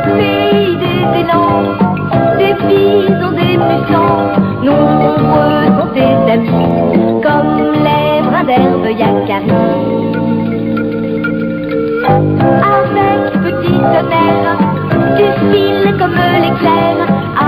pays des élans, des bisons, des muscans, nombreux sont tes amis, comme les brins d'herbe Yakari. Avec petit tonnerre, tu files comme l'éclair,